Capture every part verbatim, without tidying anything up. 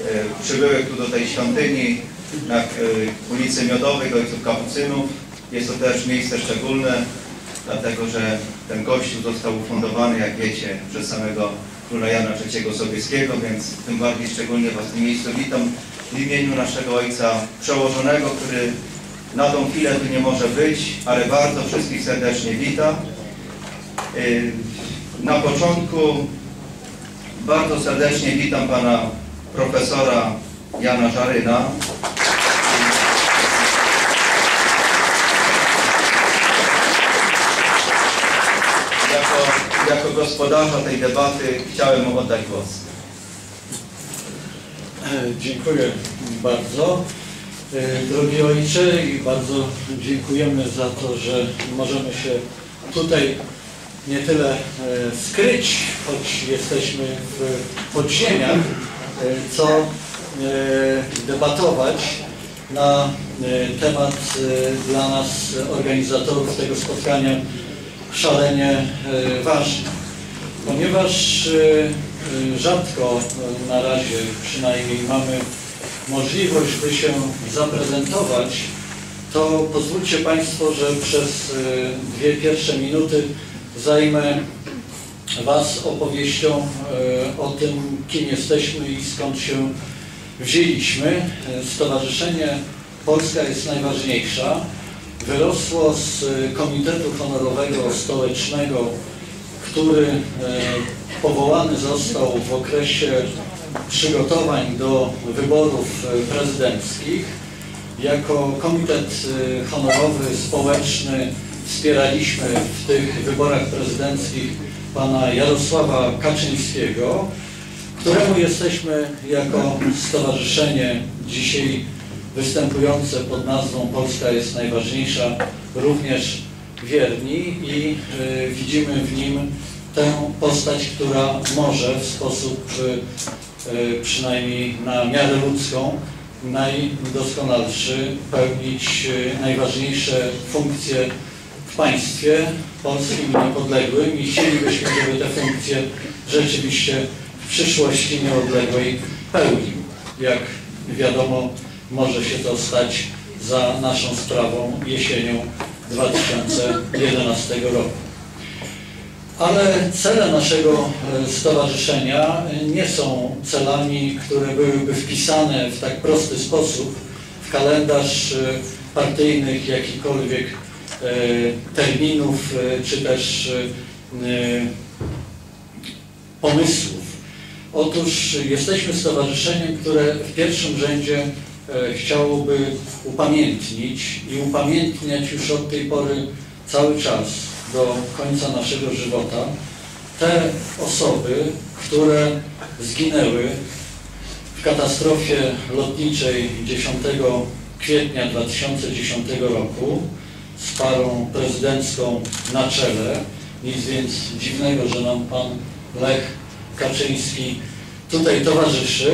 przybyłych tu do tej świątyni na ulicy Miodowej, Ojców Kapucynów. Jest to też miejsce szczególne, dlatego że ten kościół został ufundowany, jak wiecie, przez samego króla Jana trzeciego Sobieskiego, więc tym bardziej szczególnie Was w tym miejscu witam w imieniu naszego ojca przełożonego, który na tą chwilę tu nie może być, ale bardzo wszystkich serdecznie wita. Na początku bardzo serdecznie witam pana profesora Jana Żaryna. Jako, jako gospodarza tej debaty chciałem mu oddać głos. Dziękuję bardzo. Drogi ojcze, i bardzo dziękujemy za to, że możemy się tutaj nie tyle skryć, choć jesteśmy w podziemiach, co debatować na temat dla nas, organizatorów tego spotkania, szalenie ważny. Ponieważ rzadko na razie przynajmniej mamy możliwość, by się zaprezentować, to pozwólcie Państwo, że przez dwie pierwsze minuty zajmę Was opowieścią o tym, kim jesteśmy i skąd się wzięliśmy. Stowarzyszenie Polska jest najważniejsza wyrosło z Komitetu Honorowego Stołecznego, który powołany został w okresie przygotowań do wyborów prezydenckich. Jako komitet honorowy, społeczny wspieraliśmy w tych wyborach prezydenckich pana Jarosława Kaczyńskiego, któremu jesteśmy jako stowarzyszenie dzisiaj występujące pod nazwą Polska jest najważniejsza również wierni i y, widzimy w nim tę postać, która może w sposób y, y, przynajmniej na miarę ludzką najdoskonalszy pełnić y, najważniejsze funkcje w państwie polskim niepodległym i chcielibyśmy, żeby te funkcje rzeczywiście w przyszłości nieodległej pełnił. Jak wiadomo, może się to stać za naszą sprawą jesienią dwa tysiące jedenastego roku. Ale cele naszego stowarzyszenia nie są celami, które byłyby wpisane w tak prosty sposób w kalendarz partyjnych jakichkolwiek terminów czy też pomysłów. Otóż jesteśmy stowarzyszeniem, które w pierwszym rzędzie chciałoby upamiętnić i upamiętniać już od tej pory cały czas do końca naszego żywota te osoby, które zginęły w katastrofie lotniczej dziesiątego kwietnia dwa tysiące dziesiątego roku z parą prezydencką na czele. Nic więc dziwnego, że nam pan Lech Kaczyński tutaj towarzyszy.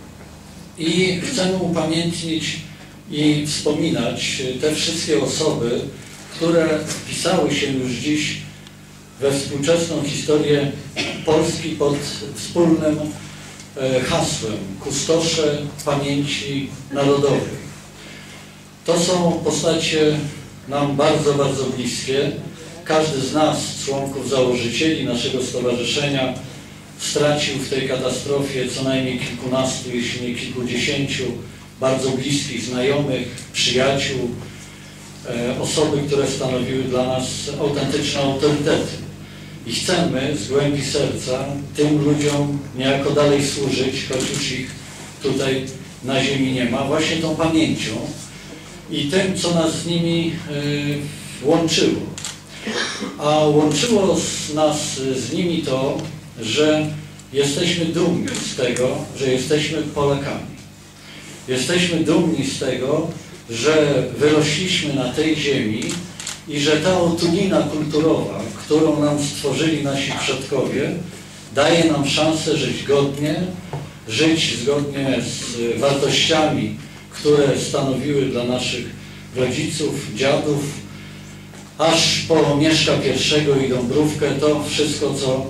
I chcemy upamiętnić i wspominać te wszystkie osoby, które wpisały się już dziś we współczesną historię Polski pod wspólnym hasłem Kustosze Pamięci Narodowej. To są postacie nam bardzo, bardzo bliskie. Każdy z nas, członków założycieli naszego stowarzyszenia, stracił w tej katastrofie co najmniej kilkunastu, jeśli nie kilkudziesięciu bardzo bliskich znajomych, przyjaciół, e, osoby, które stanowiły dla nas autentyczne autorytety. I chcemy z głębi serca tym ludziom niejako dalej służyć, choć już ich tutaj na ziemi nie ma, właśnie tą pamięcią i tym, co nas z nimi e, łączyło. A łączyło z nas z nimi to, że jesteśmy dumni z tego, że jesteśmy Polakami. Jesteśmy dumni z tego, że wyrośliśmy na tej ziemi i że ta otulina kulturowa, którą nam stworzyli nasi przodkowie, daje nam szansę żyć godnie, żyć zgodnie z wartościami, które stanowiły dla naszych rodziców, dziadów, aż po Mieszka pierwszego i Dąbrówkę, to wszystko, co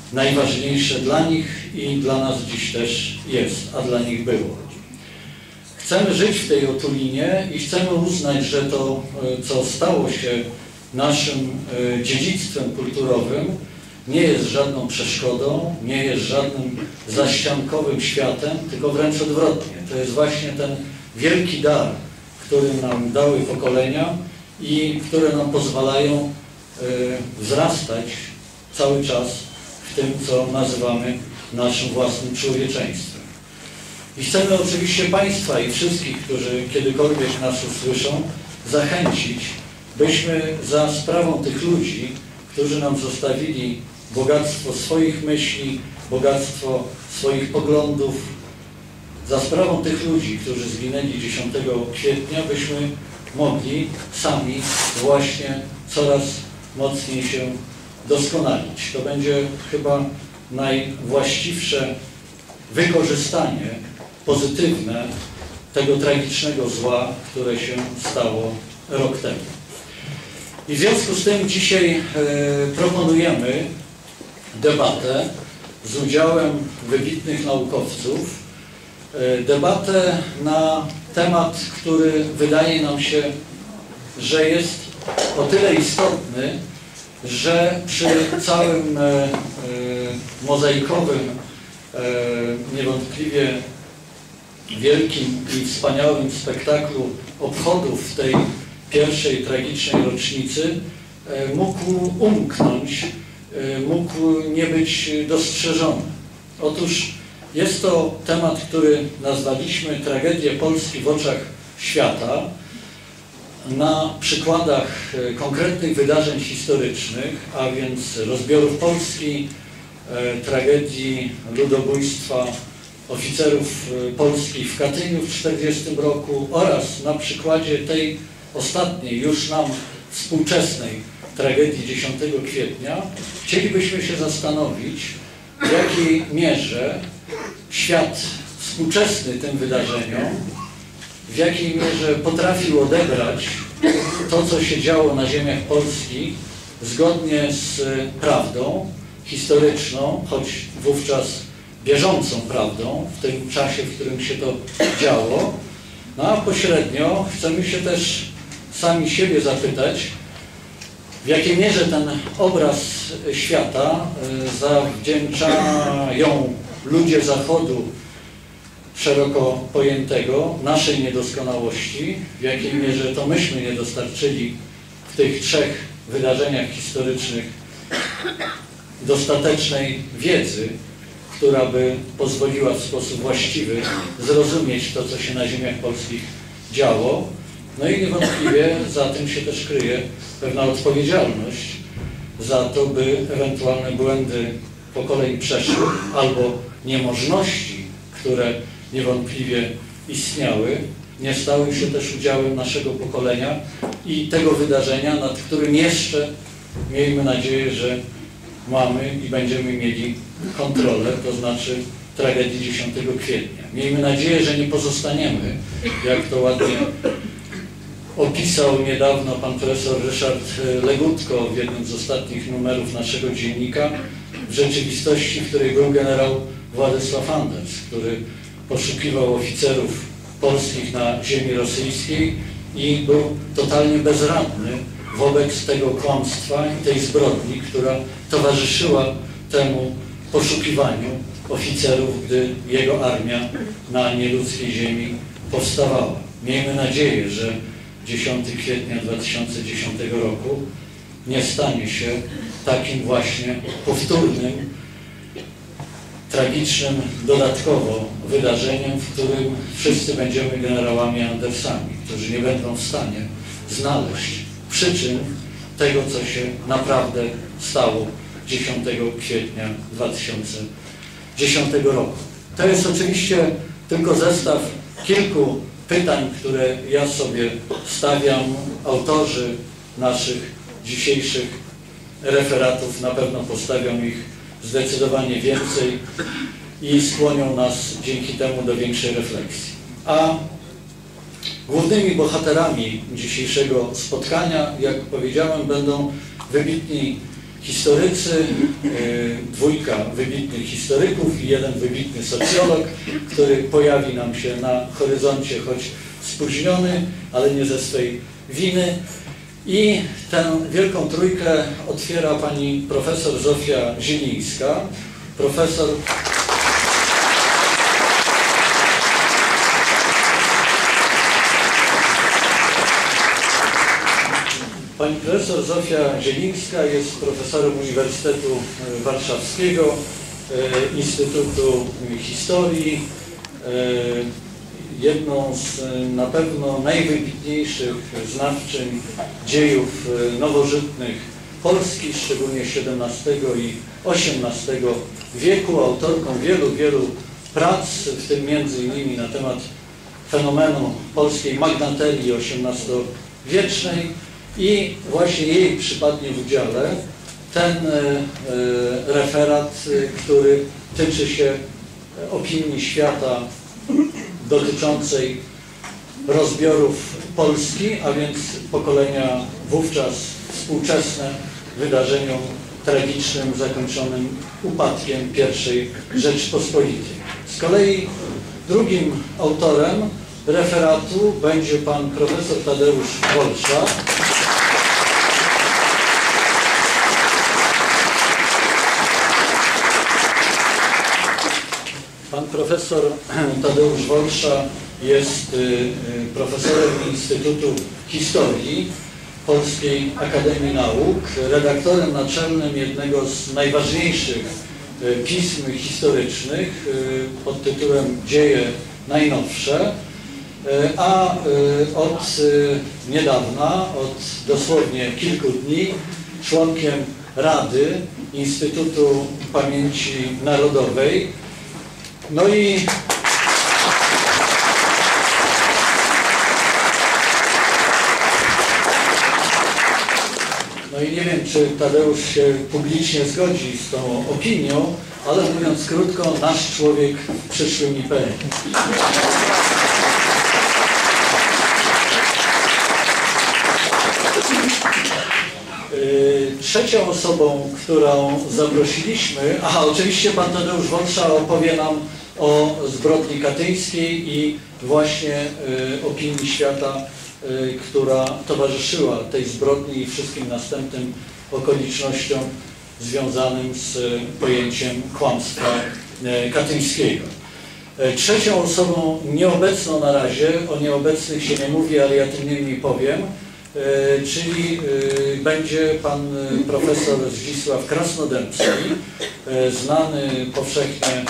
najważniejsze dla nich i dla nas dziś też jest, a dla nich było. Chcemy żyć w tej otulinie i chcemy uznać, że to, co stało się naszym dziedzictwem kulturowym, nie jest żadną przeszkodą, nie jest żadnym zaściankowym światem, tylko wręcz odwrotnie. To jest właśnie ten wielki dar, który nam dały pokolenia i które nam pozwalają wzrastać cały czas w tym, co nazywamy naszym własnym człowieczeństwem. I chcemy oczywiście Państwa i wszystkich, którzy kiedykolwiek nas usłyszą, zachęcić, byśmy za sprawą tych ludzi, którzy nam zostawili bogactwo swoich myśli, bogactwo swoich poglądów, za sprawą tych ludzi, którzy zginęli dziesiątego kwietnia, byśmy mogli sami właśnie coraz mocniej się doskonalić. To będzie chyba najwłaściwsze wykorzystanie pozytywne tego tragicznego zła, które się stało rok temu. I w związku z tym dzisiaj e, proponujemy debatę z udziałem wybitnych naukowców, e, debatę na temat, który wydaje nam się, że jest o tyle istotny, że przy całym e, e, mozaikowym, e, niewątpliwie wielkim i wspaniałym spektaklu obchodów tej pierwszej tragicznej rocznicy e, mógł umknąć, e, mógł nie być dostrzeżony. Otóż jest to temat, który nazwaliśmy Tragedię Polski w oczach świata, na przykładach konkretnych wydarzeń historycznych, a więc rozbiorów Polski, tragedii ludobójstwa oficerów polskich w Katyniu w tysiąc dziewięćset czterdziestym roku oraz na przykładzie tej ostatniej, już nam współczesnej tragedii dziesiątego kwietnia, chcielibyśmy się zastanowić, w jakiej mierze świat współczesny tym wydarzeniom, w jakiej mierze potrafił odebrać to, co się działo na ziemiach Polski, zgodnie z prawdą historyczną, choć wówczas bieżącą prawdą, w tym czasie, w którym się to działo. No a pośrednio chcemy się też sami siebie zapytać, w jakiej mierze ten obraz świata zawdzięczają ludzie Zachodu szeroko pojętego, naszej niedoskonałości, w jakiej mierze to myśmy nie dostarczyli w tych trzech wydarzeniach historycznych dostatecznej wiedzy, która by pozwoliła w sposób właściwy zrozumieć to, co się na ziemiach polskich działo. No i niewątpliwie za tym się też kryje pewna odpowiedzialność za to, by ewentualne błędy pokoleń przeszłych albo niemożności, które niewątpliwie istniały, nie stały się też udziałem naszego pokolenia i tego wydarzenia, nad którym jeszcze, miejmy nadzieję, że mamy i będziemy mieli kontrolę, to znaczy tragedii dziesiątego kwietnia. Miejmy nadzieję, że nie pozostaniemy, jak to ładnie opisał niedawno pan profesor Ryszard Legutko w jednym z ostatnich numerów naszego dziennika, w rzeczywistości, w której był generał Władysław Anders, który poszukiwał oficerów polskich na ziemi rosyjskiej i był totalnie bezradny wobec tego kłamstwa i tej zbrodni, która towarzyszyła temu poszukiwaniu oficerów, gdy jego armia na nieludzkiej ziemi powstawała. Miejmy nadzieję, że dziesiątego kwietnia dwa tysiące dziesiątego roku nie stanie się takim właśnie powtórnym, tragicznym dodatkowo wydarzeniem, w którym wszyscy będziemy generałami Andersami, którzy nie będą w stanie znaleźć przyczyn tego, co się naprawdę stało dziesiątego kwietnia dwa tysiące dziesiątego roku. To jest oczywiście tylko zestaw kilku pytań, które ja sobie stawiam. Autorzy naszych dzisiejszych referatów na pewno postawią ich zdecydowanie więcej i skłonią nas dzięki temu do większej refleksji. A głównymi bohaterami dzisiejszego spotkania, jak powiedziałem, będą wybitni historycy, dwójka wybitnych historyków i jeden wybitny socjolog, który pojawi nam się na horyzoncie, choć spóźniony, ale nie ze swej winy. I tę wielką trójkę otwiera pani profesor Zofia Zielińska, profesor Pani profesor Zofia Zielińska jest profesorem Uniwersytetu Warszawskiego, Instytutu Historii, jedną z na pewno najwybitniejszych znawczyń dziejów nowożytnych Polski, szczególnie siedemnastego i osiemnastego wieku, autorką wielu, wielu prac, w tym między innymi na temat fenomenu polskiej magnaterii osiemnastowiecznej. I właśnie jej przypadnie w udziale ten e, referat, który tyczy się opinii świata dotyczącej rozbiorów Polski, a więc pokolenia wówczas współczesne wydarzeniom tragicznym zakończonym upadkiem pierwszej Rzeczypospolitej. Z kolei drugim autorem referatu będzie pan profesor Tadeusz Wolsza. Pan profesor Tadeusz Wolsza jest profesorem Instytutu Historii Polskiej Akademii Nauk, redaktorem naczelnym jednego z najważniejszych pism historycznych pod tytułem Dzieje Najnowsze, a od niedawna, od dosłownie kilku dni, członkiem Rady Instytutu Pamięci Narodowej. No i no i nie wiem, czy Tadeusz się publicznie zgodzi z tą opinią, ale mówiąc krótko, nasz człowiek w przyszłym I P N. Trzecią osobą, którą zaprosiliśmy, a oczywiście pan Tadeusz Wolsza opowie nam o zbrodni katyńskiej i właśnie y, opinii świata, y, która towarzyszyła tej zbrodni i wszystkim następnym okolicznościom związanym z pojęciem kłamstwa y, katyńskiego. Y, trzecią osobą nieobecną na razie, o nieobecnych się nie mówi, ale ja tym niemniej powiem, E, czyli e, będzie pan profesor Zdzisław Krasnodębski, e, znany powszechnie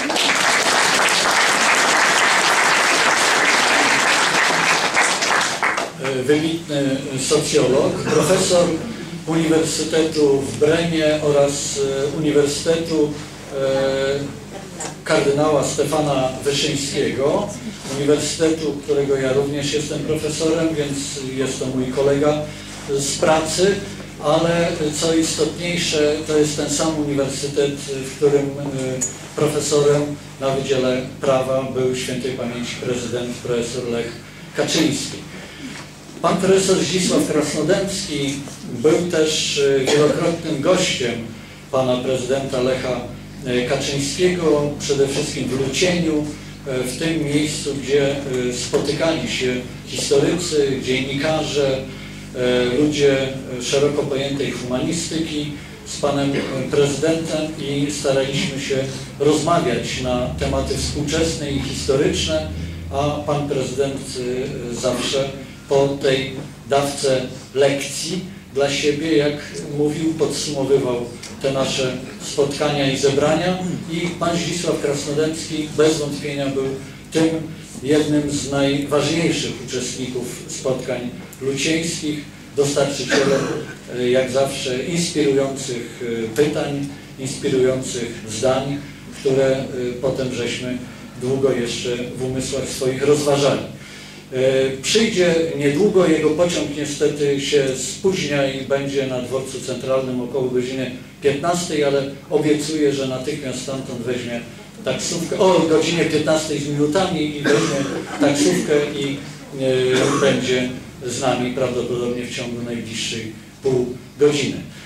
e, wybitny socjolog, profesor Uniwersytetu w Bremie oraz e, Uniwersytetu e, kardynała Stefana Wyszyńskiego, uniwersytetu, którego ja również jestem profesorem, więc jest to mój kolega z pracy, ale co istotniejsze, to jest ten sam uniwersytet, w którym profesorem na Wydziale Prawa był świętej pamięci prezydent profesor Lech Kaczyński. Pan profesor Zdzisław Krasnodębski był też wielokrotnym gościem pana prezydenta Lecha Kaczyńskiego, przede wszystkim w Lucieniu, w tym miejscu, gdzie spotykali się historycy, dziennikarze, ludzie szeroko pojętej humanistyki z panem prezydentem i staraliśmy się rozmawiać na tematy współczesne i historyczne, a pan prezydent zawsze po tej dawce lekcji dla siebie, jak mówił, podsumowywał te nasze spotkania i zebrania i pan Zdzisław Krasnodębski bez wątpienia był tym jednym z najważniejszych uczestników spotkań lucieńskich, dostarczycielem jak zawsze inspirujących pytań, inspirujących zdań, które potem żeśmy długo jeszcze w umysłach swoich rozważali. Przyjdzie niedługo, jego pociąg niestety się spóźnia i będzie na dworcu centralnym około godziny piętnastej, ale obiecuję, że natychmiast stamtąd weźmie taksówkę o godzinie piętnastej z minutami i weźmie taksówkę i e, będzie z nami prawdopodobnie w ciągu najbliższej pół godziny.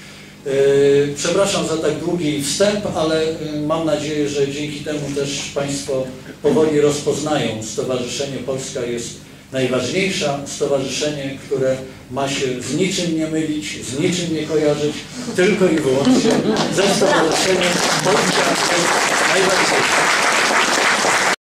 Przepraszam za tak długi wstęp, ale mam nadzieję, że dzięki temu też Państwo powoli rozpoznają Stowarzyszenie Polska jest najważniejsza, stowarzyszenie, które ma się z niczym nie mylić, z niczym nie kojarzyć, tylko i wyłącznie ze Stowarzyszeniem Polska jest najważniejsza.